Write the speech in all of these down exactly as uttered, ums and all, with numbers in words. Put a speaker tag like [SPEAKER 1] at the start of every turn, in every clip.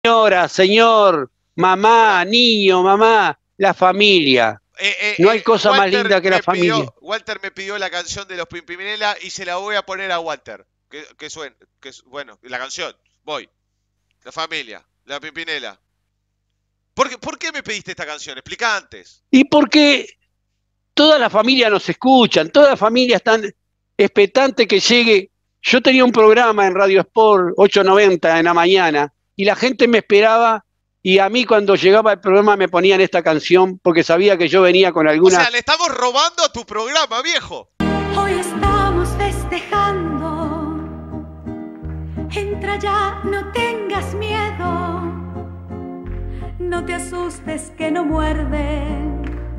[SPEAKER 1] Señora, señor, mamá, niño, mamá, la familia.
[SPEAKER 2] Eh, eh,
[SPEAKER 1] No hay
[SPEAKER 2] eh,
[SPEAKER 1] cosa más
[SPEAKER 2] Walter
[SPEAKER 1] linda que la
[SPEAKER 2] me
[SPEAKER 1] familia.
[SPEAKER 2] pidió, Walter me pidió la canción de los Pimpinela y se la voy a poner a Walter. Que, que suene, que, su- bueno, la canción. Voy. La familia, la Pimpinela. ¿Por qué, por qué me pediste esta canción? Explica antes.
[SPEAKER 1] Y porque toda la familia nos escuchan, toda la familia están expectante que llegue. Yo tenía un programa en Radio Sport ocho noventa en la mañana y la gente me esperaba y a mí cuando llegaba el programa me ponían esta canción porque sabía que yo venía con
[SPEAKER 2] O
[SPEAKER 1] alguna...
[SPEAKER 2] sea, le estamos robando a tu programa, viejo.
[SPEAKER 3] Hoy estamos festejando. Entra ya, no tengas miedo. No te asustes que no muerden.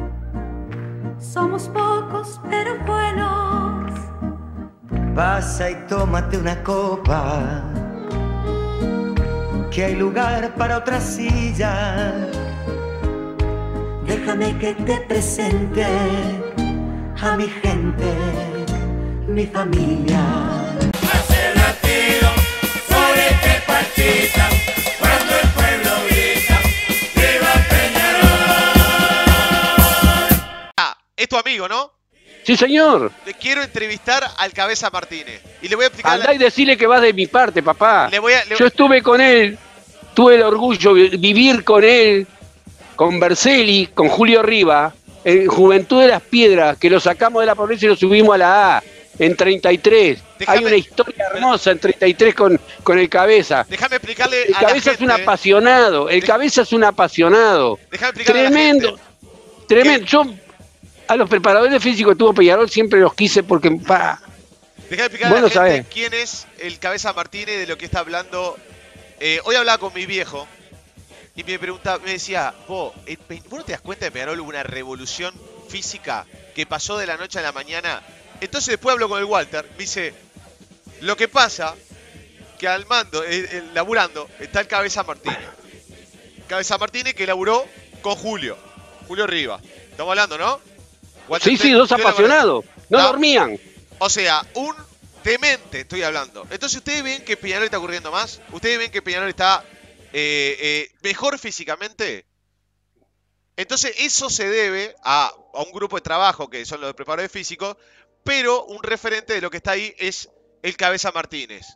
[SPEAKER 3] Somos pocos pero buenos.
[SPEAKER 4] Pasa y tómate una copa, que hay lugar para otra silla. Déjame que te presente a mi gente, mi familia.
[SPEAKER 5] Hace latido sobre este partita, cuando el pueblo grita, ¡viva Peñarol!
[SPEAKER 2] Ah, es tu amigo, ¿no?
[SPEAKER 1] Sí, señor.
[SPEAKER 2] Le quiero entrevistar al Cabeza Martínez. Y le voy a explicar...
[SPEAKER 1] Andá
[SPEAKER 2] la-
[SPEAKER 1] y decirle que vas de mi parte, papá.
[SPEAKER 2] Le voy a- le-
[SPEAKER 1] Yo estuve con él, tuve el orgullo de vivir con él, con Berselli, con Julio Riva, en Juventud de las Piedras, que lo sacamos de la pobreza y lo subimos a la A, en treinta y tres.
[SPEAKER 2] Déjame-
[SPEAKER 1] Hay una historia hermosa en treinta y tres con, con el Cabeza.
[SPEAKER 2] Déjame explicarle
[SPEAKER 1] El
[SPEAKER 2] a la
[SPEAKER 1] Cabeza es un
[SPEAKER 2] gente-
[SPEAKER 1] apasionado, el
[SPEAKER 2] Dej-
[SPEAKER 1] Cabeza es un apasionado.
[SPEAKER 2] Déjame explicarle a la
[SPEAKER 1] Tremendo,
[SPEAKER 2] gente.
[SPEAKER 1] tremendo. Yo a los preparadores físicos que tuvo Peñarol siempre los quise porque... pa,
[SPEAKER 2] Déjame explicarle
[SPEAKER 1] Vos
[SPEAKER 2] a la
[SPEAKER 1] lo
[SPEAKER 2] gente
[SPEAKER 1] sabés.
[SPEAKER 2] quién es el Cabeza Martínez, de lo que está hablando. Eh, hoy hablaba con mi viejo y me preguntaba, me decía, vos, eh, Pe- ¿vos no te das cuenta de que Peñarol hubo una revolución física que pasó de la noche a la mañana? Entonces después hablo con el Walter, me dice, lo que pasa que al mando, eh, eh, laburando, está el Cabeza Martínez. Cabeza Martínez que laburó con Julio, Julio Riva. Estamos hablando, ¿no? Walter,
[SPEAKER 1] Sí,
[SPEAKER 2] te-
[SPEAKER 1] sí, dos
[SPEAKER 2] te-
[SPEAKER 1] apasionados. No
[SPEAKER 2] ¿No?
[SPEAKER 1] dormían.
[SPEAKER 2] O sea, un demente estoy hablando. Entonces, ¿ustedes ven que Peñarol está ocurriendo más? ¿Ustedes ven que Peñarol está eh, eh, mejor físicamente? Entonces, eso se debe a, a un grupo de trabajo que son los de preparadores físicos, pero un referente de lo que está ahí es el Cabeza Martínez.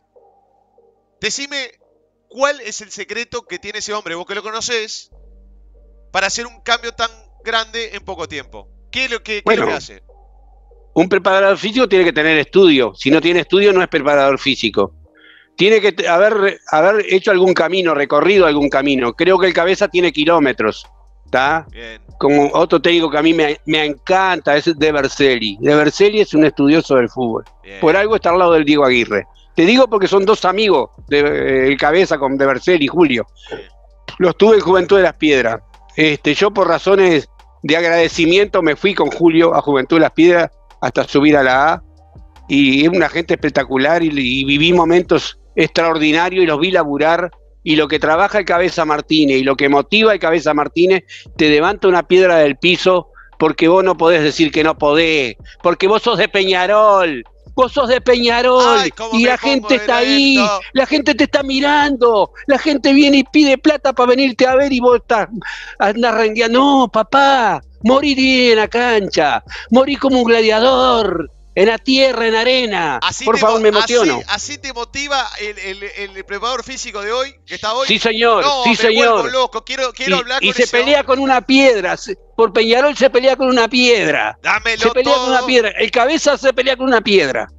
[SPEAKER 2] Decime, ¿cuál es el secreto que tiene ese hombre, vos que lo conocés, para hacer un cambio tan grande en poco tiempo? ¿Qué es lo que, qué es lo
[SPEAKER 1] Bueno.
[SPEAKER 2] que hace?
[SPEAKER 1] Un preparador físico tiene que tener estudio. Si no tiene estudio, no es preparador físico. Tiene que te- haber, haber hecho algún camino, recorrido algún camino. Creo que el Cabeza tiene kilómetros. ¿Está?
[SPEAKER 2] Bien.
[SPEAKER 1] Como otro técnico que a mí me, me encanta, es De Berselli. De Berselli es un estudioso del fútbol.
[SPEAKER 2] Bien.
[SPEAKER 1] Por algo está al lado del Diego Aguirre. Te digo porque son dos amigos, de, eh, el Cabeza con De Berselli y Julio. Los tuve en Juventud de las Piedras. Este, yo por razones de agradecimiento me fui con Julio a Juventud de las Piedras hasta subir a la A. Y es una gente espectacular y, y viví momentos extraordinarios y los vi laburar. Y lo que trabaja el Cabeza Martínez y lo que motiva el Cabeza Martínez te levanta una piedra del piso porque vos no podés decir que no podés, porque vos sos de Peñarol, vos sos de Peñarol
[SPEAKER 2] Ay, cómo
[SPEAKER 1] y
[SPEAKER 2] me
[SPEAKER 1] la
[SPEAKER 2] pongo
[SPEAKER 1] gente está ahí,
[SPEAKER 2] violento.
[SPEAKER 1] la gente te está mirando, la gente viene y pide plata para venirte a ver y vos estás, andás rengueando. No, papá, morí en la cancha, morí como un gladiador, en la tierra, en la arena.
[SPEAKER 2] Así
[SPEAKER 1] Por
[SPEAKER 2] te
[SPEAKER 1] favor,
[SPEAKER 2] mo-
[SPEAKER 1] me emociono.
[SPEAKER 2] Así, así te motiva el, el- el preparador físico de hoy, que está hoy.
[SPEAKER 1] Sí, señor,
[SPEAKER 2] No,
[SPEAKER 1] sí,
[SPEAKER 2] me
[SPEAKER 1] señor.
[SPEAKER 2] vuelvo loco. Quiero, quiero
[SPEAKER 1] y,
[SPEAKER 2] hablar
[SPEAKER 1] y
[SPEAKER 2] con
[SPEAKER 1] se
[SPEAKER 2] ese
[SPEAKER 1] pelea
[SPEAKER 2] hombre.
[SPEAKER 1] con una piedra. se- Por Peñarol se pelea con una piedra.
[SPEAKER 2] Dámelo
[SPEAKER 1] Se pelea
[SPEAKER 2] todo.
[SPEAKER 1] con una piedra. El Cabeza se pelea con una piedra.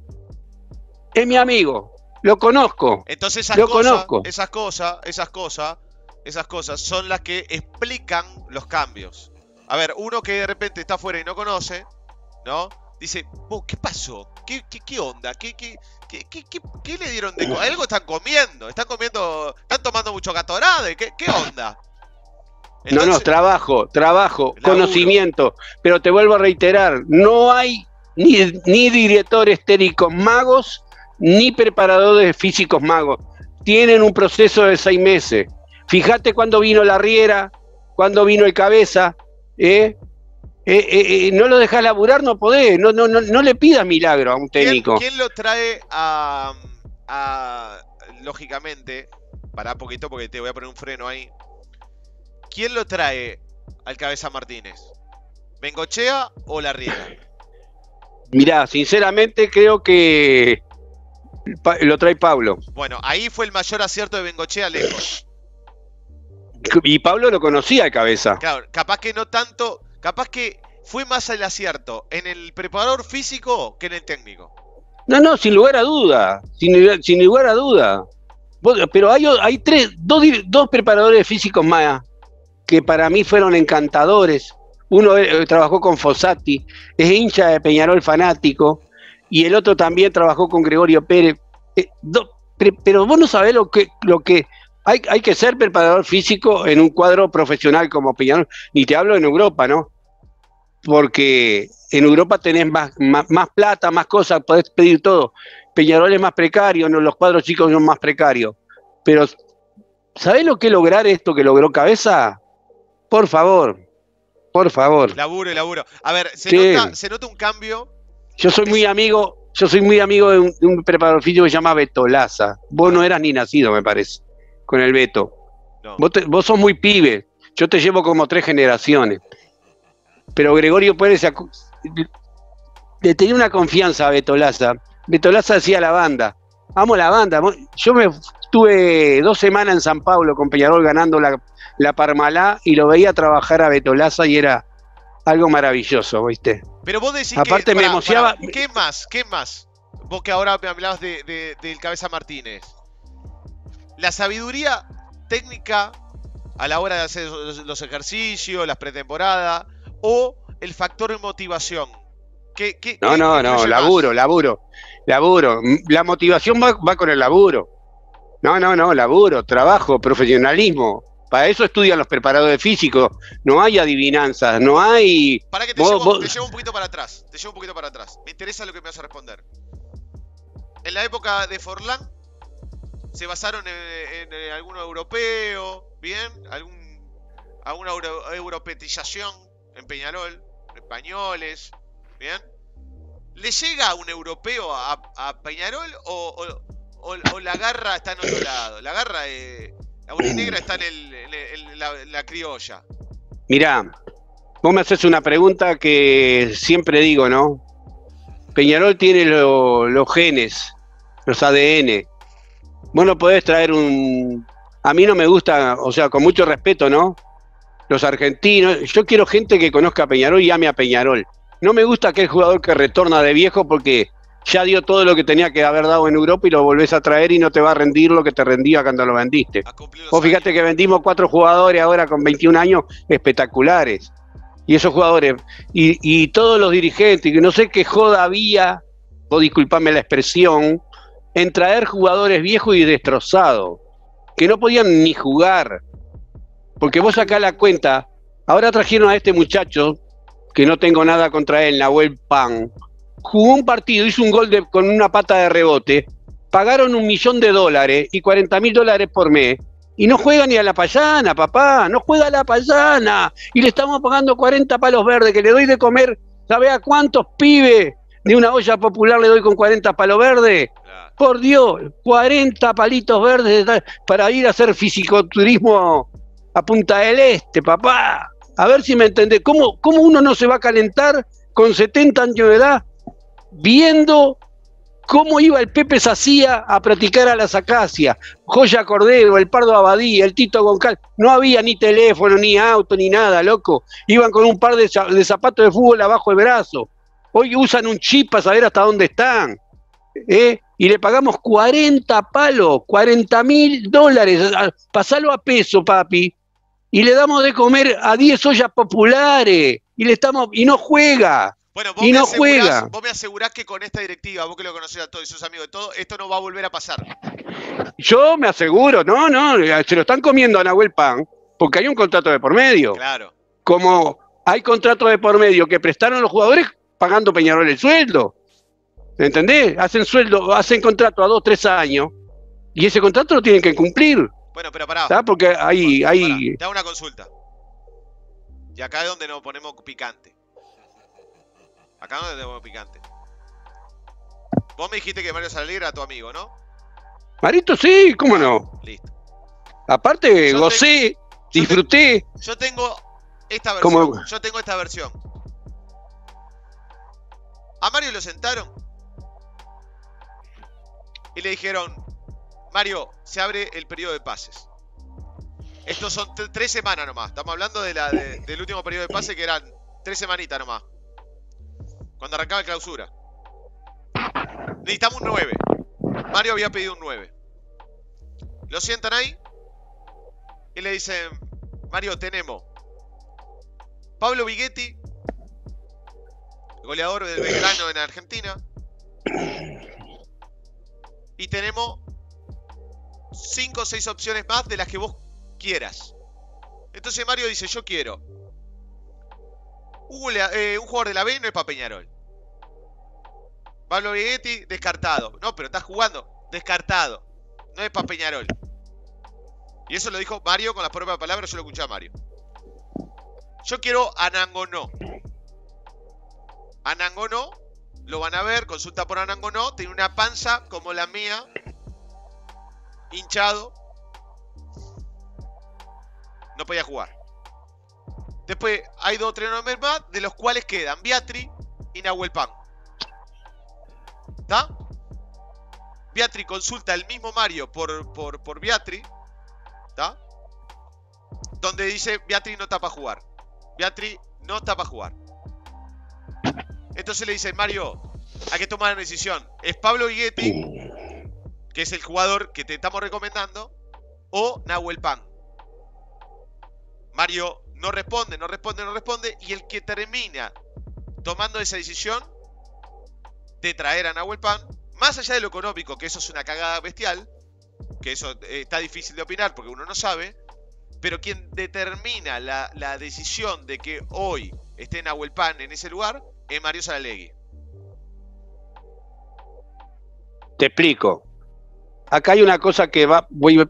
[SPEAKER 1] Es mi amigo. Lo conozco.
[SPEAKER 2] Entonces esas
[SPEAKER 1] Lo
[SPEAKER 2] cosas,
[SPEAKER 1] conozco.
[SPEAKER 2] esas cosas, esas cosas, esas cosas son las que explican los cambios. A ver, uno que de repente está afuera y no conoce, ¿no? Dice, "Vos, ¿qué pasó? ¿Qué, qué, qué onda? ¿Qué, qué, qué, qué, qué- qué le dieron de comer? Algo están comiendo, están comiendo, están tomando mucho Gatorade, ¿qué, qué onda?"
[SPEAKER 1] no, no,
[SPEAKER 2] Entonces-
[SPEAKER 1] trabajo, trabajo,
[SPEAKER 2] Laburo.
[SPEAKER 1] conocimiento. Pero te vuelvo a reiterar, no hay ni, ni directores técnicos magos, ni preparadores físicos magos. Tienen un proceso de seis meses. Fíjate cuando vino la Riera, cuando vino el Cabeza, ¿eh? Eh, eh, eh, no lo dejás laburar, no podés, no, no, no, no le pidas milagro a un
[SPEAKER 2] ¿Quién,
[SPEAKER 1] técnico.
[SPEAKER 2] quién lo trae a, a, lógicamente, pará un poquito porque te voy a poner un freno ahí. ¿Quién lo trae al Cabeza Martínez? ¿Bengochea o Larriera?
[SPEAKER 1] Mirá, sinceramente creo que pa- lo trae Pablo.
[SPEAKER 2] Bueno, ahí fue el mayor acierto de Bengochea lejos.
[SPEAKER 1] Y Pablo lo conocía de cabeza.
[SPEAKER 2] Claro, capaz que no tanto, capaz que fue más el acierto en el preparador físico que en el técnico.
[SPEAKER 1] No, no, sin lugar a duda. Sin, sin lugar a duda. Vos- Pero hay, o- hay tres, dos, di- dos preparadores físicos más que para mí fueron encantadores. Uno eh, trabajó con Fossati, es hincha de Peñarol fanático, y el otro también trabajó con Gregorio Pérez. Eh, do- pre- pero vos no sabés lo que, lo que hay, hay que ser preparador físico en un cuadro profesional como Peñarol, ni te hablo en Europa, ¿no? Porque en Europa tenés más, más, más plata, más cosas, podés pedir todo. Peñarol es más precario, no, los cuadros chicos son más precarios. Pero, ¿sabés lo que es lograr esto que logró Cabeza? Por favor, por favor.
[SPEAKER 2] Laburo y laburo. A ver, se,
[SPEAKER 1] Sí.
[SPEAKER 2] nota, se nota un cambio.
[SPEAKER 1] Yo soy muy amigo, yo soy muy amigo de un, de un preparador físico que se llama Beto Laza. Vos no eras ni nacido, me parece, con el Beto.
[SPEAKER 2] No.
[SPEAKER 1] Vos, te- vos sos muy pibe. Yo te llevo como tres generaciones. Pero Gregorio Pérez se acu- le tenía una confianza a Beto Laza. Beto Laza decía la banda. Amo la banda. Yo me estuve dos semanas en San Pablo con Peñarol ganando la, la Parmalá y lo veía trabajar a Beto Laza y era algo maravilloso, ¿viste?
[SPEAKER 2] Pero vos decís
[SPEAKER 1] Aparte
[SPEAKER 2] que.
[SPEAKER 1] me
[SPEAKER 2] pará,
[SPEAKER 1] emocionaba-
[SPEAKER 2] pará, ¿Qué más? ¿Qué más? Vos que ahora me hablabas de, de- del Cabeza Martínez. La sabiduría técnica a la hora de hacer los, los ejercicios, las pretemporadas, o el factor de motivación. ¿Qué, qué,
[SPEAKER 1] No,
[SPEAKER 2] qué-
[SPEAKER 1] no,
[SPEAKER 2] qué
[SPEAKER 1] no,
[SPEAKER 2] influye
[SPEAKER 1] laburo,
[SPEAKER 2] más?
[SPEAKER 1] laburo, laburo. La motivación va, va con el laburo. No, no, no, laburo, trabajo, profesionalismo. Para eso estudian los preparadores físicos. No hay adivinanzas, no hay...
[SPEAKER 2] Para que te,
[SPEAKER 1] Vos-
[SPEAKER 2] llevo,
[SPEAKER 1] vos-
[SPEAKER 2] te llevo un poquito para atrás. Te llevo un poquito para atrás. Me interesa lo que me vas a responder. En la época de Forlán, se basaron en, en, en algún europeo, ¿bien? Algún, alguna euro, europetización en Peñarol, españoles, ¿bien? ¿Le llega un europeo a, a Peñarol o, o, o, o la garra está en otro lado? La garra, eh, la boninegra está en, el, en, el- en la, en la criolla.
[SPEAKER 1] Mirá, vos me haces una pregunta que siempre digo, ¿no? Peñarol tiene lo- los genes, los A D N. Vos no podés traer un... A mí no me gusta, o sea, con mucho respeto, ¿no? Los argentinos, yo quiero gente que conozca a Peñarol y ame a Peñarol. No me gusta aquel jugador que retorna de viejo porque ya dio todo lo que tenía que haber dado en Europa y lo volvés a traer y no te va a rendir lo que te rendía cuando lo vendiste.
[SPEAKER 2] A cumplir los
[SPEAKER 1] Vos fíjate
[SPEAKER 2] años.
[SPEAKER 1] que vendimos cuatro jugadores ahora con veintiún años espectaculares. Y esos jugadores, y, y todos los dirigentes, que no sé qué joda había, vos disculpame la expresión, en traer jugadores viejos y destrozados, que no podían ni jugar. Porque vos sacás la cuenta, ahora trajeron a este muchacho, que no tengo nada contra él, Nahuel Pan, jugó un partido, hizo un gol de, con una pata de rebote, pagaron un millón de dólares y cuarenta mil dólares por mes, y no juega ni a la payana, papá, no juega a la payana, y le estamos pagando cuarenta palos verdes, que le doy de comer, ¿sabe a cuántos pibes de una olla popular le doy con cuarenta palos verdes?
[SPEAKER 2] Claro.
[SPEAKER 1] Por Dios, cuarenta palitos verdes para ir a hacer fisicoturismo a Punta del Este, papá. A ver si me entendés. ¿Cómo, cómo uno no se va a calentar con setenta años de edad viendo cómo iba el Pepe Sacía a practicar a las acacias? Joya Cordero, el Pardo Abadía, el Tito Goncal. No había ni teléfono, ni auto, ni nada, loco. Iban con un par de, de zapatos de fútbol abajo del brazo. Hoy usan un chip para saber hasta dónde están. ¿Eh? Y le pagamos cuarenta palos, cuarenta mil dólares. Pasalo a peso, papi. Y le damos de comer a diez ollas populares. Y le estamos y no juega.
[SPEAKER 2] Bueno, vos
[SPEAKER 1] Y
[SPEAKER 2] me,
[SPEAKER 1] no
[SPEAKER 2] asegurás,
[SPEAKER 1] juega.
[SPEAKER 2] vos me asegurás que con esta directiva, vos que lo conocés a todos y sus amigos de todo, esto no va a volver a pasar.
[SPEAKER 1] Yo me aseguro, no, no, se lo están comiendo a Nahuel Pan porque hay un contrato de por medio.
[SPEAKER 2] Claro.
[SPEAKER 1] Como hay contratos de por medio que prestaron los jugadores pagando Peñarol el sueldo. ¿Entendés? Hacen sueldo, hacen contrato a dos, tres años y ese contrato lo tienen que cumplir.
[SPEAKER 2] Bueno, pero pará.
[SPEAKER 1] ¿Tá? Porque hay,
[SPEAKER 2] Pará,
[SPEAKER 1] hay...
[SPEAKER 2] te hago una consulta. Y acá es donde nos ponemos picante. Acá es donde nos ponemos picante. Vos me dijiste que Mario Salegra era tu amigo, ¿no?
[SPEAKER 1] Marito, sí, ¿cómo no?
[SPEAKER 2] Listo.
[SPEAKER 1] Aparte,
[SPEAKER 2] Yo
[SPEAKER 1] gocé,
[SPEAKER 2] yo
[SPEAKER 1] disfruté.
[SPEAKER 2] Yo tengo esta versión.
[SPEAKER 1] ¿Cómo?
[SPEAKER 2] Yo tengo esta versión. A Mario lo sentaron y le dijeron: Mario, se abre el periodo de pases. Estos son tres semanas nomás. Estamos hablando de la, de, del último periodo de pase, que eran tres semanitas nomás. Cuando arrancaba la clausura. Necesitamos un nueve. Mario había pedido un nueve. Lo sientan ahí y le dicen: Mario, tenemos Pablo Vighetti, goleador del Belgrano en Argentina. Y tenemos cinco o seis opciones más de las que vos quieras. Entonces Mario dice: yo quiero un, golea- eh, un jugador de la B, no es para Peñarol. Pablo Vighetti, descartado. No, pero estás jugando. Descartado. No es para Peñarol. Y eso lo dijo Mario con las propias palabras, yo lo escuché a Mario. Yo quiero a Nangonó. Anangonó, lo van a ver, consulta por Anangonó, tiene una panza como la mía, hinchado. No podía jugar. Después hay dos o tres nombres más, de los cuales quedan Biatri y Nahuel Pan. ¿Está? Biatri consulta el mismo Mario por, por, por Biatri. ¿Está? Donde dice: Biatri no está para jugar. Biatri no está para jugar. Entonces le dicen: Mario, hay que tomar una decisión. ¿Es Pablo Vighetti, que es el jugador que te estamos recomendando, o Nahuel Pan? Mario no responde, no responde, no responde. Y el que termina tomando esa decisión de traer a Nahuel Pan, más allá de lo económico, que eso es una cagada bestial, que eso eh, está difícil de opinar porque uno no sabe, pero quien determina la, la decisión de que hoy esté Nahuel Pan en ese lugar es Mario Saralegui.
[SPEAKER 1] Te explico. Acá hay una cosa que va... Voy,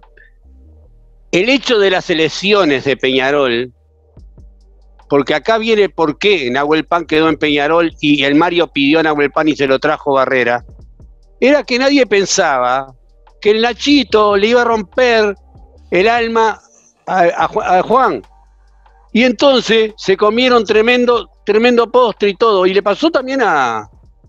[SPEAKER 1] el hecho de las elecciones de Peñarol, porque acá viene por qué Nahuel Pan quedó en Peñarol y el Mario pidió a Nahuel Pan y se lo trajo Barrera, era que nadie pensaba que el Nachito le iba a romper el alma a, a, a Juan. Y entonces se comieron tremendo, tremendo postre y todo. Y le pasó también a,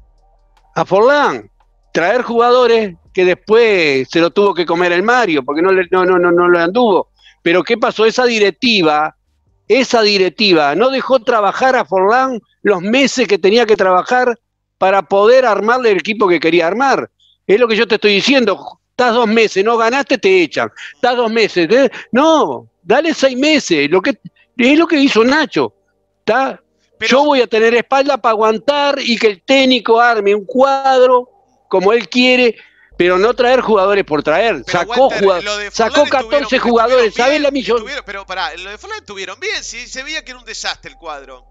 [SPEAKER 1] a Forlán, traer jugadores que después se lo tuvo que comer el Mario, porque no le, no, no, no, no le anduvo. Pero ¿qué pasó? Esa directiva, esa directiva no dejó trabajar a Forlán los meses que tenía que trabajar para poder armarle el equipo que quería armar. Es lo que yo te estoy diciendo. Estás dos meses, no ganaste, te echan. Estás dos meses. ¿eh? No, dale seis meses. Lo que, es lo que hizo Nacho. ¿Está? Pero yo voy a tener espalda para aguantar y que el técnico arme un cuadro como él quiere, pero no traer jugadores por traer. Pero sacó Walter, jugadores, sacó catorce jugadores, ¿sabes la millón?
[SPEAKER 2] Pero pará, lo de Forlán estuvieron bien, sí, se veía que era un desastre el cuadro.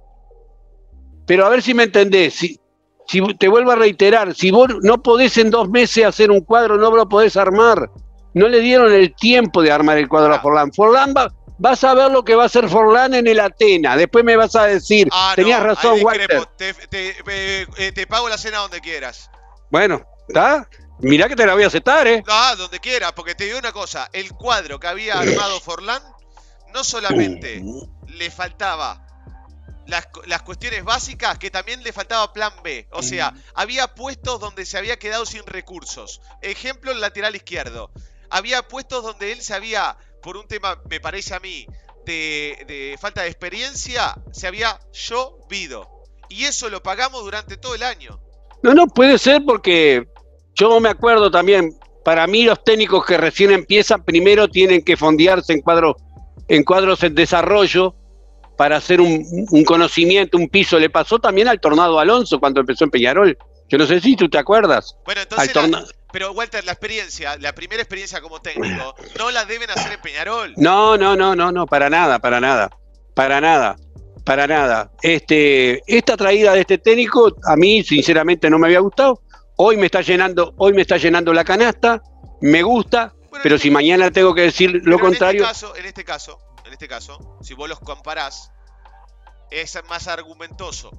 [SPEAKER 1] Pero a ver si me entendés, si, si te vuelvo a reiterar, si vos no podés en dos meses hacer un cuadro, no lo podés armar. No le dieron el tiempo de armar el cuadro ah. a Forlán. Forlán va, vas a ver lo que va a hacer Forlán en el Atena. Después me vas a decir, ah, tenías no, razón, Walter.
[SPEAKER 2] Te, te, te, te pago la cena donde quieras.
[SPEAKER 1] Bueno, ¿está? Mirá que te la voy a aceptar, ¿eh?
[SPEAKER 2] No, donde quiera, porque te digo una cosa. El cuadro que había armado Forlán, no solamente le faltaba las, las cuestiones básicas, que también le faltaba plan B. O sea, había puestos donde se había quedado sin recursos. Ejemplo, el lateral izquierdo. Había puestos donde él se había, por un tema, me parece a mí, de, de falta de experiencia, se había llovido. Y eso lo pagamos durante todo el año.
[SPEAKER 1] No, no, puede ser porque yo me acuerdo también, para mí los técnicos que recién empiezan primero tienen que fondearse en cuadros en cuadros en desarrollo para hacer un, un conocimiento, un piso. Le pasó también al Tornado Alonso cuando empezó en Peñarol. Yo no sé si tú te acuerdas.
[SPEAKER 2] Bueno, entonces, la, pero Walter, la experiencia, la primera experiencia como técnico, no la deben hacer en Peñarol.
[SPEAKER 1] No, no, no, no, no, para nada, para nada, para nada. Para nada. Este, esta traída de este técnico a mí sinceramente no me había gustado. Hoy me está llenando, hoy me está llenando la canasta, me gusta, bueno, pero si mañana tengo que decir lo contrario.
[SPEAKER 2] En este caso, en este caso, en este caso, si vos los comparás, es más argumentoso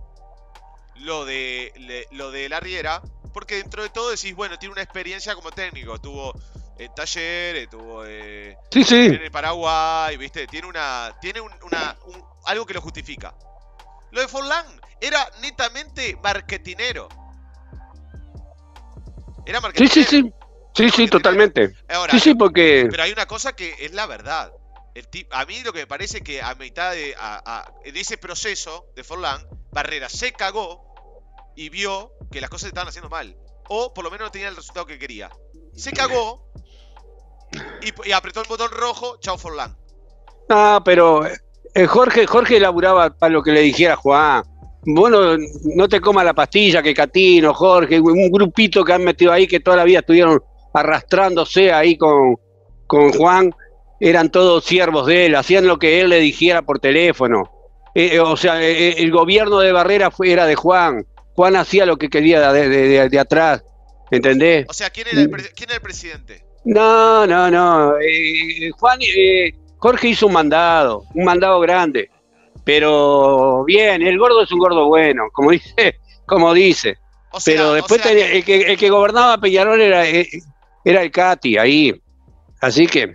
[SPEAKER 2] lo de le, lo de la Riera, porque dentro de todo decís, bueno, tiene una experiencia como técnico, tuvo en Talleres, estuvo eh,
[SPEAKER 1] Sí, sí.
[SPEAKER 2] en el Paraguay, ¿viste? Tiene una. Tiene un, una, un- algo que lo justifica. Lo de Forlán era netamente marketinero. Era
[SPEAKER 1] Sí,
[SPEAKER 2] marketinero.
[SPEAKER 1] sí, sí. Sí,
[SPEAKER 2] Era
[SPEAKER 1] sí,
[SPEAKER 2] marketinero.
[SPEAKER 1] totalmente.
[SPEAKER 2] Ahora,
[SPEAKER 1] Sí, sí, porque...
[SPEAKER 2] pero hay una cosa que es la verdad. El tip- a mí lo que me parece que a mitad de, a- a- de ese proceso de Forlán, Barrera se cagó y vio que las cosas se estaban haciendo mal. O por lo menos no tenía el resultado que quería. Se cagó y, y apretó el botón rojo, chao Forlán.
[SPEAKER 1] Ah, pero eh, Jorge, Jorge elaboraba para lo que le dijera Juan. Bueno, no te comas la pastilla, que Catino, Jorge, un grupito que han metido ahí que toda la vida estuvieron arrastrándose ahí con, con Juan, eran todos siervos de él, hacían lo que él le dijera por teléfono. Eh, eh, o sea, eh, el gobierno de Barrera fue, era de Juan. Juan hacía lo que quería de, de, de, de atrás, ¿entendés?
[SPEAKER 2] O sea, ¿quién era el, pre- quién era el presidente?
[SPEAKER 1] No, no, no. Eh, Juan, eh, Jorge hizo un mandado, un mandado grande. Pero bien, el gordo es un gordo bueno, como dice, como dice.
[SPEAKER 2] O sea,
[SPEAKER 1] Pero
[SPEAKER 2] o
[SPEAKER 1] después
[SPEAKER 2] sea
[SPEAKER 1] tenía-
[SPEAKER 2] que-
[SPEAKER 1] el, que, el que gobernaba Peñarol era, eh, era el Cati ahí. Así que,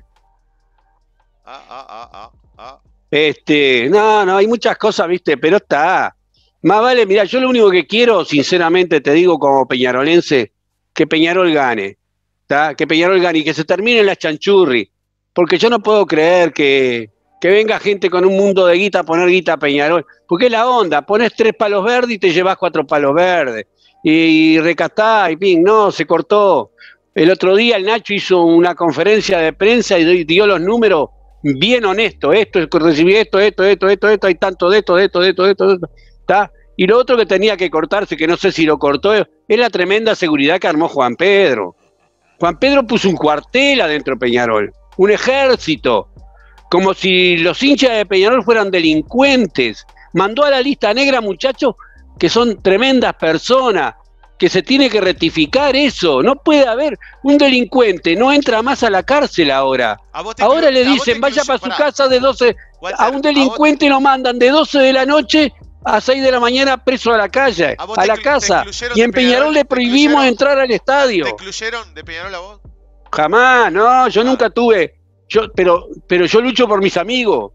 [SPEAKER 2] Ah, ah, ah, ah, ah.
[SPEAKER 1] este, no, no, hay muchas cosas, viste, pero está. Más vale, mira, yo lo único que quiero, sinceramente, te digo como peñarolense, que Peñarol gane. ¿Tá? Que Peñarol gane y que se termine la chanchurri. Porque yo no puedo creer que, que venga gente con un mundo de guita a poner guita a Peñarol. Porque es la onda, pones tres palos verdes y te llevas cuatro palos verdes. Y, y recatá y ping, no, se cortó. El otro día el Nacho hizo una conferencia de prensa y dio- dio los números bien honestos. Esto, recibí esto, esto, esto, esto, esto, hay tanto de esto, de esto, de esto, de esto, de esto. ¿Tá? Y lo otro que tenía que cortarse, que no sé si lo cortó, es la tremenda seguridad que armó Juan Pedro. Juan Pedro puso un cuartel adentro de Peñarol, un ejército, como si los hinchas de Peñarol fueran delincuentes. Mandó a la lista negra muchachos que son tremendas personas, que se tiene que rectificar eso. No puede haber un delincuente, no entra más a la cárcel ahora.
[SPEAKER 2] A vos te
[SPEAKER 1] Ahora
[SPEAKER 2] inclu-
[SPEAKER 1] le
[SPEAKER 2] a vos te
[SPEAKER 1] dicen, vaya
[SPEAKER 2] incluye-
[SPEAKER 1] para su
[SPEAKER 2] pará,
[SPEAKER 1] casa de doce,
[SPEAKER 2] Walter,
[SPEAKER 1] a un
[SPEAKER 2] vos-
[SPEAKER 1] delincuente lo mandan de doce de la noche a seis de la mañana preso a la calle,
[SPEAKER 2] ¿A vos
[SPEAKER 1] a
[SPEAKER 2] te
[SPEAKER 1] la
[SPEAKER 2] inclu- te
[SPEAKER 1] casa.
[SPEAKER 2] incluyeron
[SPEAKER 1] Y
[SPEAKER 2] de
[SPEAKER 1] en Peñarol
[SPEAKER 2] Peñarol?
[SPEAKER 1] le
[SPEAKER 2] ¿Te
[SPEAKER 1] prohibimos
[SPEAKER 2] incluyeron?
[SPEAKER 1] entrar al
[SPEAKER 2] ¿Te
[SPEAKER 1] estadio.
[SPEAKER 2] incluyeron de Peñarol a vos?
[SPEAKER 1] Jamás, no, yo
[SPEAKER 2] Ah.
[SPEAKER 1] nunca tuve, yo, pero, pero yo lucho por mis amigos,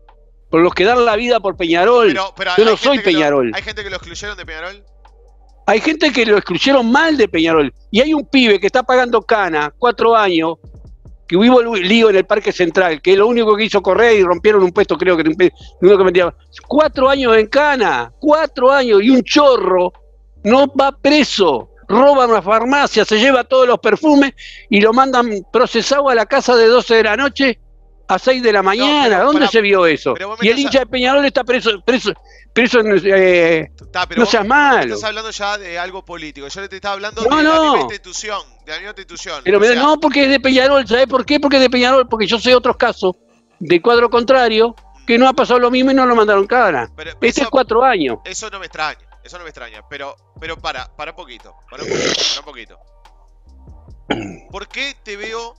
[SPEAKER 1] por los que dan la vida por Peñarol.
[SPEAKER 2] Pero, pero
[SPEAKER 1] yo
[SPEAKER 2] hay
[SPEAKER 1] no soy
[SPEAKER 2] gente que lo-
[SPEAKER 1] Peñarol.
[SPEAKER 2] ¿Hay gente que lo excluyeron de Peñarol?
[SPEAKER 1] Hay gente que lo excluyeron mal de Peñarol. Y hay un pibe que está pagando cana, cuatro años, que hubo el lío en el Parque Central, que es lo único que hizo correr y rompieron un puesto, creo que un pe- uno que metía. Cuatro años en cana, cuatro años, y un chorro no va preso. Roba una farmacia, se lleva todos los perfumes y lo mandan procesado a la casa de doce de la noche a seis de la mañana.
[SPEAKER 2] pero
[SPEAKER 1] ¿Dónde
[SPEAKER 2] pará,
[SPEAKER 1] se vio eso?
[SPEAKER 2] pero vos me
[SPEAKER 1] Y el
[SPEAKER 2] estás
[SPEAKER 1] hincha de Peñarol está preso, preso, preso en, eh,
[SPEAKER 2] Está, pero
[SPEAKER 1] no
[SPEAKER 2] vos
[SPEAKER 1] seas
[SPEAKER 2] me
[SPEAKER 1] malo.
[SPEAKER 2] estás hablando ya de algo político. Yo te estaba hablando
[SPEAKER 1] No,
[SPEAKER 2] de la
[SPEAKER 1] no.
[SPEAKER 2] misma institución. De la misma institución.
[SPEAKER 1] Pero
[SPEAKER 2] O
[SPEAKER 1] me-
[SPEAKER 2] sea,
[SPEAKER 1] no, porque es de Peñarol. ¿Sabés por qué? Porque es de Peñarol. Porque yo sé otros casos de cuadro contrario que no ha pasado lo mismo y no lo mandaron cara.
[SPEAKER 2] pero
[SPEAKER 1] Este
[SPEAKER 2] eso,
[SPEAKER 1] es cuatro años.
[SPEAKER 2] eso no me extraña. Eso no me extraña. Pero, pero para, para un poquito. Para un poquito. Para un poquito. ¿Por qué te veo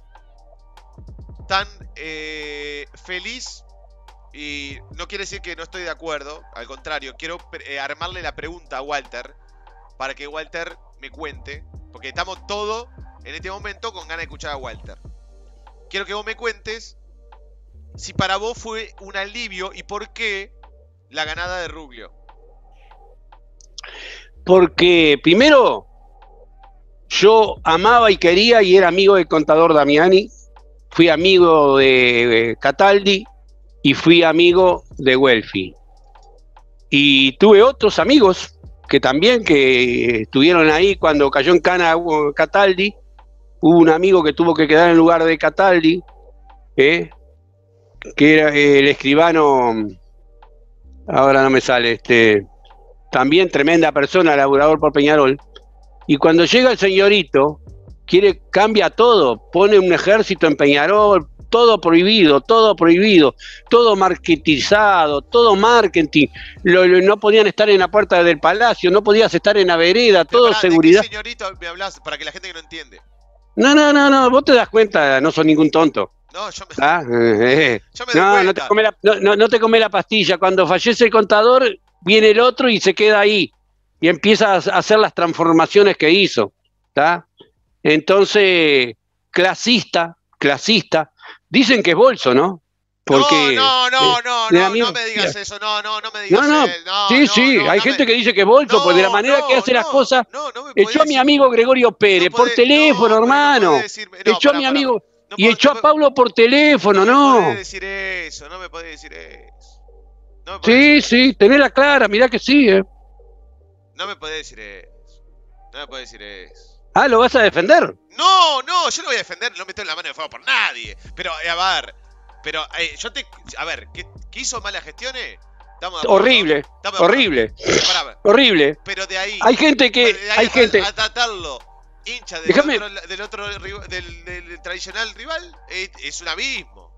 [SPEAKER 2] tan eh, feliz? Y no quiere decir que no estoy de acuerdo. Al contrario, quiero eh, armarle la pregunta a Walter. Para que Walter me cuente. Porque estamos todos en este momento con ganas de escuchar a Walter. Quiero que vos me cuentes si para vos fue un alivio y por qué la ganada de Ruglio.
[SPEAKER 1] Porque primero yo amaba y quería y era amigo del contador Damiani. Fui amigo de eh, Cataldi y fui amigo de Welfi. Y tuve otros amigos que también que estuvieron ahí cuando cayó en cana uh, Cataldi. Hubo un amigo que tuvo que quedar en lugar de Cataldi, ¿eh? que era eh, el escribano, ahora no me sale, este, también tremenda persona, laburador por Peñarol. Y cuando llega el señorito, quiere, cambia todo, pone un ejército en Peñarol, todo prohibido, todo prohibido, todo marketizado, todo marketing. Lo, lo- no podían estar en la puerta del palacio, no podías estar en la vereda,
[SPEAKER 2] Pero
[SPEAKER 1] todo
[SPEAKER 2] pará,
[SPEAKER 1] seguridad.
[SPEAKER 2] ¿de qué señorito me hablas? Para que la gente que no entiende.
[SPEAKER 1] No, no, no, no, vos te das cuenta, no sos ningún tonto.
[SPEAKER 2] No, yo me,
[SPEAKER 1] ¿Ah? Eh, eh.
[SPEAKER 2] yo me doy
[SPEAKER 1] No, no
[SPEAKER 2] cuenta.
[SPEAKER 1] te come la, no, no- no te come la pastilla. Cuando fallece el contador, viene el otro y se queda ahí. Y empieza a hacer las transformaciones que hizo. ¿Tá? Entonces, clasista, clasista. Dicen que es bolso, ¿no? Porque,
[SPEAKER 2] no, no, no,
[SPEAKER 1] eh,
[SPEAKER 2] no,
[SPEAKER 1] de
[SPEAKER 2] no,
[SPEAKER 1] amigo-
[SPEAKER 2] no me digas eso, no, no, no me digas
[SPEAKER 1] No, no,
[SPEAKER 2] eso. No,
[SPEAKER 1] sí,
[SPEAKER 2] no,
[SPEAKER 1] sí,
[SPEAKER 2] no,
[SPEAKER 1] hay
[SPEAKER 2] no
[SPEAKER 1] gente
[SPEAKER 2] me-
[SPEAKER 1] que dice que es bolso,
[SPEAKER 2] No,
[SPEAKER 1] pues de la manera
[SPEAKER 2] no,
[SPEAKER 1] que hace las
[SPEAKER 2] no,
[SPEAKER 1] cosas.
[SPEAKER 2] no, no me
[SPEAKER 1] Echó
[SPEAKER 2] podés
[SPEAKER 1] a mi
[SPEAKER 2] decir-
[SPEAKER 1] amigo Gregorio Pérez
[SPEAKER 2] no
[SPEAKER 1] por
[SPEAKER 2] podés-
[SPEAKER 1] teléfono,
[SPEAKER 2] no, pero no
[SPEAKER 1] hermano.
[SPEAKER 2] podés decirme- no,
[SPEAKER 1] Echó a
[SPEAKER 2] pará,
[SPEAKER 1] mi
[SPEAKER 2] pará,
[SPEAKER 1] amigo
[SPEAKER 2] no
[SPEAKER 1] y
[SPEAKER 2] pod-
[SPEAKER 1] echó
[SPEAKER 2] no
[SPEAKER 1] a
[SPEAKER 2] po-
[SPEAKER 1] Pablo por teléfono,
[SPEAKER 2] No me
[SPEAKER 1] ¿no?
[SPEAKER 2] podés decir eso, no me podés decir eso. No me podés
[SPEAKER 1] Sí,
[SPEAKER 2] decir
[SPEAKER 1] sí, tenela clara, mirá que sí, ¿eh?
[SPEAKER 2] No me podés decir eso. No me podés decir eso.
[SPEAKER 1] Ah, ¿lo vas a defender?
[SPEAKER 2] No, no, yo no voy a defender, no meto en la mano de fuego por nadie. Pero, eh, a ver, pero eh, yo te. A ver, ¿qué, qué hizo malas gestiones? ¿Estamos de acuerdo?
[SPEAKER 1] Horrible,
[SPEAKER 2] ¿Estamos de acuerdo?
[SPEAKER 1] horrible,
[SPEAKER 2] Pará, pará.
[SPEAKER 1] horrible.
[SPEAKER 2] Pero de ahí.
[SPEAKER 1] Hay gente que,
[SPEAKER 2] de ahí
[SPEAKER 1] hay
[SPEAKER 2] a,
[SPEAKER 1] gente,
[SPEAKER 2] a tratarlo hincha del
[SPEAKER 1] Déjame-
[SPEAKER 2] otro, del otro rival- del, del tradicional rival es, es un abismo.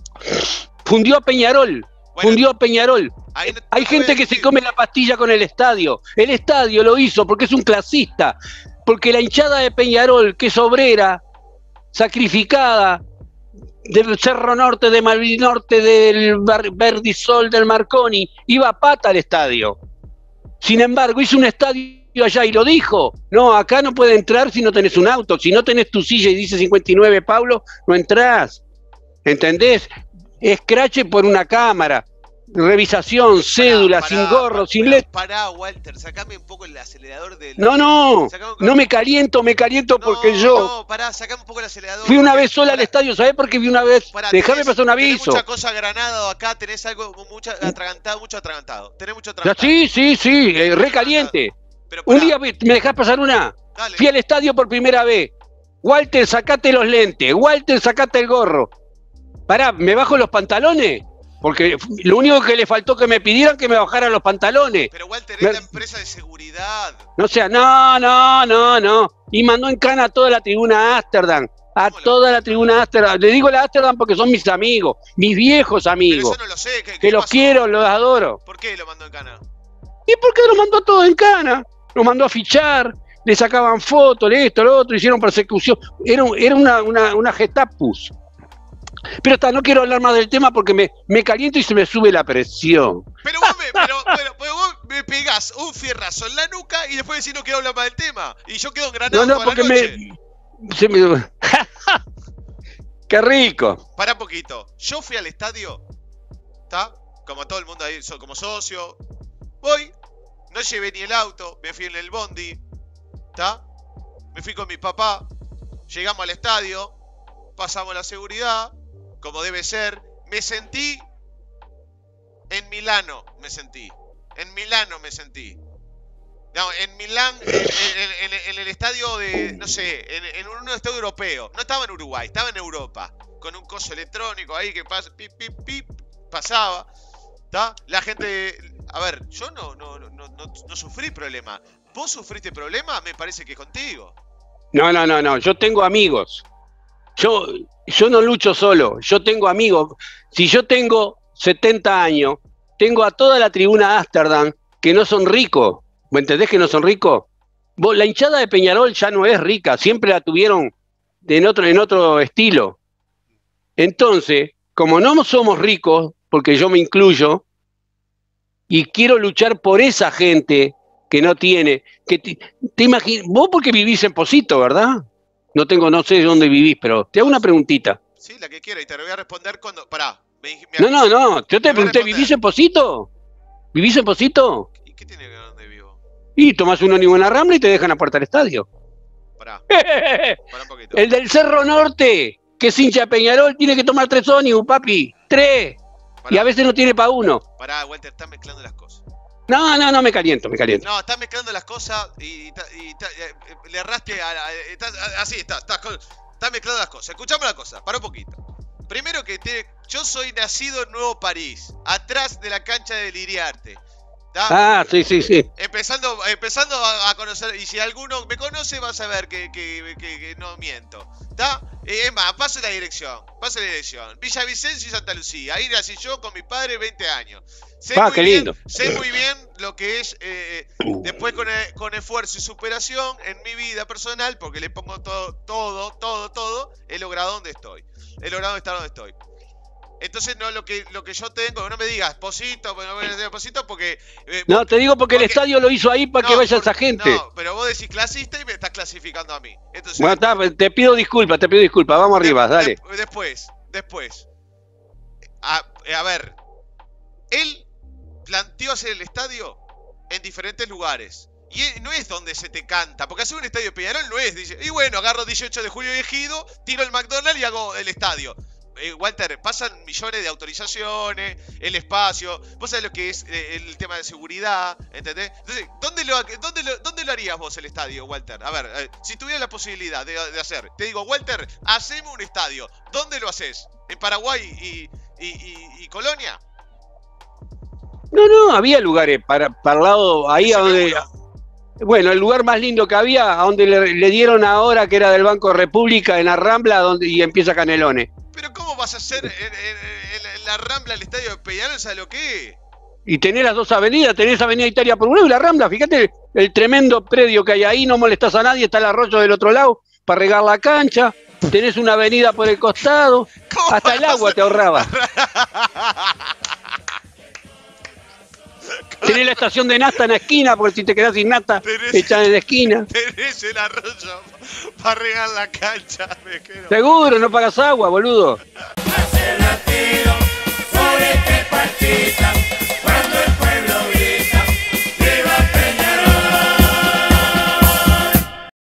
[SPEAKER 1] fundió a Peñarol,
[SPEAKER 2] Bueno,
[SPEAKER 1] fundió a Peñarol.
[SPEAKER 2] ahí no-
[SPEAKER 1] Hay
[SPEAKER 2] no te voy
[SPEAKER 1] gente
[SPEAKER 2] a
[SPEAKER 1] que se
[SPEAKER 2] discutir.
[SPEAKER 1] come la pastilla con el estadio. El estadio lo hizo porque es un clasista. Porque la hinchada de Peñarol, que es obrera, sacrificada, del Cerro Norte, de Malvin Norte, del Bar- Verdisol, del Marconi, iba a pata al estadio. Sin embargo, hizo un estadio allá y lo dijo. No, acá no puede entrar si no tenés un auto. Si no tenés tu silla y dice cincuenta y nueve, Pablo, no entrás. ¿Entendés? Escrache por una cámara. Revisación, cédula,
[SPEAKER 2] Pará,
[SPEAKER 1] sin
[SPEAKER 2] pará,
[SPEAKER 1] gorro,
[SPEAKER 2] pará,
[SPEAKER 1] sin
[SPEAKER 2] pará,
[SPEAKER 1] letra.
[SPEAKER 2] Pará, Walter, sacame un poco el acelerador del.
[SPEAKER 1] No, no,
[SPEAKER 2] Sacame un-
[SPEAKER 1] no me caliento, me caliento porque
[SPEAKER 2] No,
[SPEAKER 1] yo
[SPEAKER 2] No, pará, sacame un poco el acelerador.
[SPEAKER 1] fui una
[SPEAKER 2] porque-
[SPEAKER 1] vez sola al
[SPEAKER 2] pará,
[SPEAKER 1] estadio, ¿sabés por qué fui una vez?
[SPEAKER 2] pará,
[SPEAKER 1] Déjame
[SPEAKER 2] tenés-
[SPEAKER 1] pasar un
[SPEAKER 2] tenés
[SPEAKER 1] aviso.
[SPEAKER 2] mucha cosa granado acá, tenés algo mucho atragantado, mucho atragantado. Tenés mucho
[SPEAKER 1] Ya,
[SPEAKER 2] atragantado.
[SPEAKER 1] sí, sí, sí, eh, re caliente.
[SPEAKER 2] Pero
[SPEAKER 1] Un
[SPEAKER 2] pará,
[SPEAKER 1] día me me dejás pasar una.
[SPEAKER 2] dale.
[SPEAKER 1] Fui al estadio por primera vez. Walter, sacate los lentes. Walter, sacate el gorro. Pará, ¿me bajo los pantalones? Porque lo único que le faltó que me pidieran que me bajara los pantalones.
[SPEAKER 2] Pero Walter,
[SPEAKER 1] Me-
[SPEAKER 2] es la empresa de seguridad.
[SPEAKER 1] No sea, no, no, no, no. Y mandó en cana a toda la tribuna Ámsterdam. A
[SPEAKER 2] ¿Cómo la-
[SPEAKER 1] toda la tribuna Ámsterdam. Le digo la Ámsterdam porque son mis amigos, mis viejos
[SPEAKER 2] Pero
[SPEAKER 1] amigos.
[SPEAKER 2] eso no lo sé. ¿Qué,
[SPEAKER 1] Que
[SPEAKER 2] qué
[SPEAKER 1] los
[SPEAKER 2] pasó?
[SPEAKER 1] quiero, los adoro.
[SPEAKER 2] ¿Por qué lo mandó en cana?
[SPEAKER 1] ¿Y por qué los mandó todos en cana? Los mandó a fichar, le sacaban fotos, le esto, lo otro, hicieron persecución. Era, un- era una, una, una Getapus. Pero está, no quiero hablar más del tema porque me, me caliento y se me sube la presión.
[SPEAKER 2] Pero vos me, pero, pero- pero vos me pegás un fierrazo en la nuca y después decís no quiero hablar más del tema. Y yo quedo engranado
[SPEAKER 1] No, no,
[SPEAKER 2] toda
[SPEAKER 1] porque
[SPEAKER 2] la noche.
[SPEAKER 1] me. Se me... ¡Qué rico!
[SPEAKER 2] Pará un poquito. Yo fui al estadio, ¿está? Como todo el mundo ahí, so- como socio. Voy, no llevé ni el auto, me fui en el bondi, ¿está? Me fui con mi papá, llegamos al estadio, pasamos la seguridad, como debe ser. Me sentí en Milano, me sentí. En Milano me sentí. No, en Milán, en, en- en- en el estadio de, no sé, en, en un estadio europeo. No estaba en Uruguay, estaba en Europa. Con un coso electrónico ahí que pasa, pip, pip, pip, pasaba. ¿Está? La gente, a ver, yo no, no, no, no, no sufrí problema. ¿Vos sufriste problema? Me parece que contigo.
[SPEAKER 1] No, no, no, no. Yo tengo amigos. Yo, yo no lucho solo. Yo tengo amigos. Si yo tengo setenta años, tengo a toda la tribuna Ámsterdam que no son ricos. ¿Me entendés que no son ricos? Vos, la hinchada de Peñarol ya no es rica. Siempre la tuvieron en otro, en otro estilo. Entonces, como no somos ricos, porque yo me incluyo, y quiero luchar por esa gente que no tiene, que te, te imaginas, vos porque vivís en Posito, ¿verdad? No tengo, no sé dónde vivís, pero te hago una preguntita.
[SPEAKER 2] Sí, la que quiera, y te lo voy a responder cuando. Pará. Me, dij- me
[SPEAKER 1] No, no, no, yo te
[SPEAKER 2] Te voy a
[SPEAKER 1] pregunté,
[SPEAKER 2] responder.
[SPEAKER 1] ¿vivís en Posito? ¿Vivís en Posito?
[SPEAKER 2] ¿Y qué tiene que ver dónde vivo?
[SPEAKER 1] Y tomás un ónimo en la Rambla y te dejan a puerta del estadio.
[SPEAKER 2] Pará, pará un poquito.
[SPEAKER 1] El del Cerro Norte, que es hincha de Peñarol, tiene que tomar tres ónimos, papi, tres.
[SPEAKER 2] Pará,
[SPEAKER 1] Y a veces no tiene para uno.
[SPEAKER 2] pará, Walter, estás mezclando las cosas.
[SPEAKER 1] No, no, no, me caliento, me caliento.
[SPEAKER 2] No, estás mezclando las cosas y, y ta- y ta- eh, eh, le erraste a la. eh, estás- a- así, estás, estás, con- estás mezclando las cosas. Escuchame la cosa, para un poquito. Primero que te, yo soy nacido en Nuevo París, atrás de la cancha de Liriarte. ¿Tá?
[SPEAKER 1] Ah, sí, sí, sí.
[SPEAKER 2] Empezando, empezando a, a conocer, y si alguno me conoce va a saber que, que, que- que no miento. ¿Está? Es más, paso la dirección, paso la dirección. Villavicencio y Santa Lucía, ahí nací yo con mi padre veinte años. Sé,
[SPEAKER 1] Ah,
[SPEAKER 2] muy,
[SPEAKER 1] qué
[SPEAKER 2] bien,
[SPEAKER 1] lindo.
[SPEAKER 2] sé muy bien lo que es, eh, después con, e- con esfuerzo y superación en mi vida personal, porque le pongo todo, todo, todo, todo, he logrado donde estoy. He logrado estar donde estoy. Entonces no lo que lo que yo tengo, no me digas Posito, no me digas Posito porque... Eh,
[SPEAKER 1] No, te digo porque,
[SPEAKER 2] porque-
[SPEAKER 1] el estadio lo hizo ahí para
[SPEAKER 2] no,
[SPEAKER 1] que vaya
[SPEAKER 2] por-
[SPEAKER 1] esa gente.
[SPEAKER 2] No, pero vos decís clasista y me estás clasificando a mí. Entonces,
[SPEAKER 1] Bueno, está, te pido disculpas, te pido disculpas. Vamos
[SPEAKER 2] de-
[SPEAKER 1] arriba,
[SPEAKER 2] de-
[SPEAKER 1] dale.
[SPEAKER 2] después, después. A, a ver, él planteó hacer el estadio en diferentes lugares. Y eh, no es donde se te canta, porque hacer un estadio de Peñarol no es, dice, y bueno, agarro dieciocho de julio y Ejido, tiro el McDonald's y hago el estadio. Eh, Walter, pasan millones de autorizaciones, el espacio, vos sabés lo que es eh, el tema de seguridad, ¿entendés? Entonces, ¿dónde lo, dónde lo, dónde lo harías vos el estadio, Walter? A ver, eh, si tuvieras la posibilidad de, de hacer, te digo, Walter, hacemos un estadio, ¿dónde lo haces? ¿En Paraguay y, y, y, y Colonia?
[SPEAKER 1] No, no, había lugares para, para el lado, ahí a
[SPEAKER 2] Ese
[SPEAKER 1] donde...
[SPEAKER 2] seguro.
[SPEAKER 1] Bueno, el lugar más lindo que había, a donde le, le dieron ahora, que era del Banco República, en la Rambla, donde y empieza Canelones.
[SPEAKER 2] Pero ¿cómo vas a hacer en, en- en- en la Rambla el estadio de Peñarol? ¿Sabes lo que es?
[SPEAKER 1] Y tenés las dos avenidas, tenés Avenida Italia por un lado y la Rambla, fíjate el, el tremendo predio que hay ahí, no molestás a nadie, está el arroyo del otro lado para regar la cancha, tenés una avenida por el costado,
[SPEAKER 2] ¿Cómo
[SPEAKER 1] hasta el
[SPEAKER 2] vas a
[SPEAKER 1] agua
[SPEAKER 2] hacer?
[SPEAKER 1] te ahorraba. Tenés la estación de nafta en la esquina, porque si te quedás sin nafta,
[SPEAKER 2] Tenés-
[SPEAKER 1] te echan en la esquina.
[SPEAKER 2] Tenés el arroyo para regar la cancha, me quedo.
[SPEAKER 1] Seguro, no pagas agua, boludo.
[SPEAKER 5] Hace latido sobre este partita.